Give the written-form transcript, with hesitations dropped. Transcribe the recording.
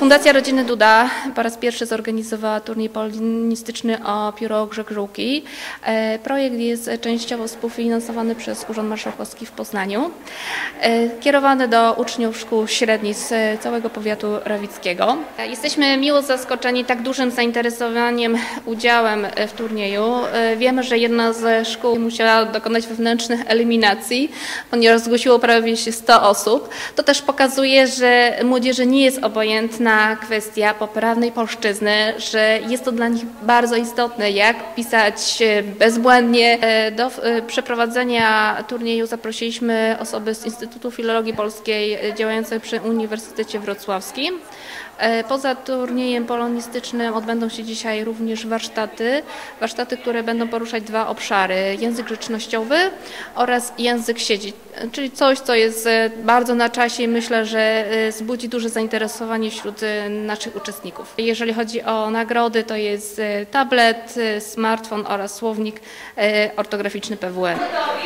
Fundacja Rodziny Duda po raz pierwszy zorganizowała turniej polonistyczny o pióro Grzegółki. Projekt jest częściowo współfinansowany przez Urząd Marszałkowski w Poznaniu, kierowany do uczniów szkół średnich z całego powiatu rawickiego. Jesteśmy miło zaskoczeni tak dużym zainteresowaniem udziałem w turnieju. Wiemy, że jedna ze szkół musiała dokonać wewnętrznych eliminacji, ponieważ zgłosiło prawie 100 osób. To też pokazuje, że młodzieży nie jest obojętna kwestia poprawnej polszczyzny, że jest to dla nich bardzo istotne, jak pisać bezbłędnie. Do przeprowadzenia turnieju zaprosiliśmy osoby z Instytutu Filologii Polskiej działającej przy Uniwersytecie Wrocławskim. Poza turniejem polonistycznym odbędą się dzisiaj również warsztaty, które będą poruszać dwa obszary: język grzecznościowy oraz język sieci, czyli coś, co jest bardzo na czasie i myślę, że wzbudzi duże zainteresowanie wśród naszych uczestników. Jeżeli chodzi o nagrody, to jest tablet, smartfon oraz słownik ortograficzny PWE.